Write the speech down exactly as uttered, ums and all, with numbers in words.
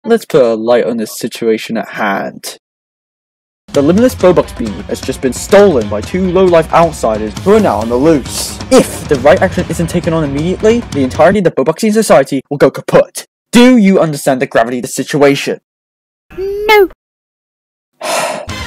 let's put a light on this situation at hand. The limitless Bobux beam has just been stolen by two low-life outsiders who are now on the loose. If the right action isn't taken on immediately, the entirety of the Bobuxian society will go kaput. Do you understand the gravity of the situation? No.